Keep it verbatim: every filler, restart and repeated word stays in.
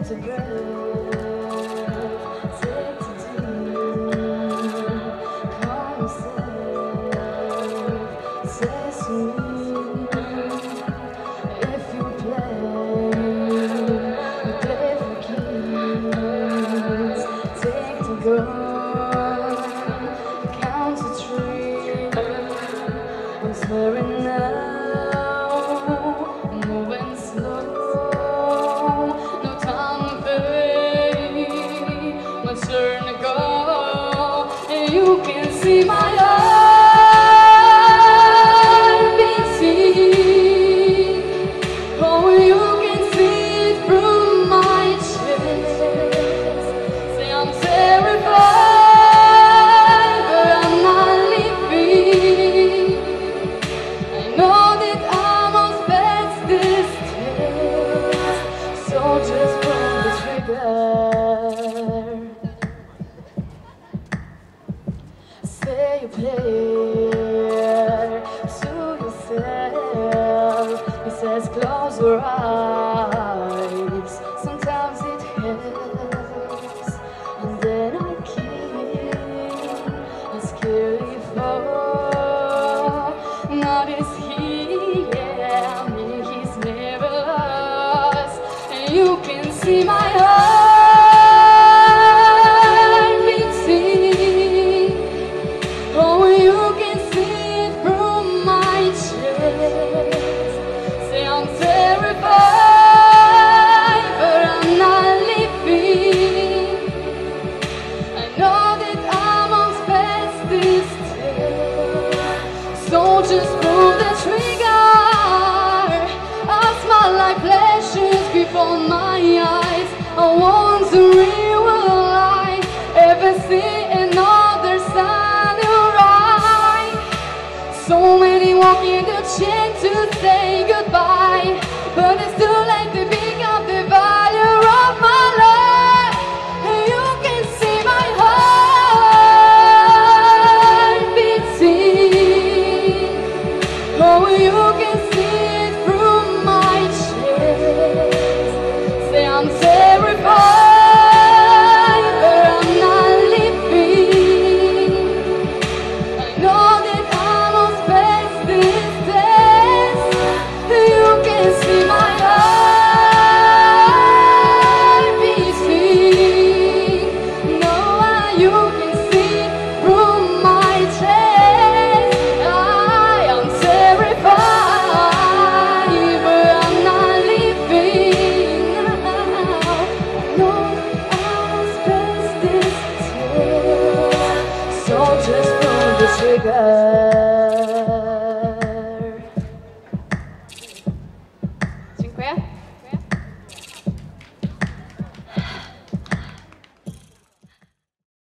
to breath, take to deep, calm yourself, say sweet. If you play, you play for keys. Take the gun, count to three. I'm swearing now, moving slow. No time to fade, my turn to go. And you can see my heart beating. Oh, you can see it through my chest. Say I'm terrified, but I'm not leaving. I know that I must pass this test, so just pull the trigger. Say you play to yourself. It says close your eyes. Sometimes it helps, and then I keep a scary fall. Not is he, yeah, I mean he's never lost. And you can see my heart beating. Oh, you can see it through my chest. Say I'm terrified, but I'm not leaving. I know that I must pass this test, so just pull the trigger. A smile like flashes before my eyes. I want to realize everything another side right. So many walking the chain to say goodbye.